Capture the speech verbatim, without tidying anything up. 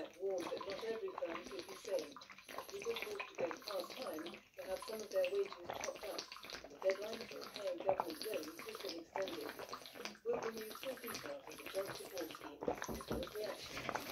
Jack warned that not every firm could be saved. People forced to go past time to have some of their wages topped up. The deadline for paying government loans has been extended. We'll bring you full details of the job support scheme as well as reaction.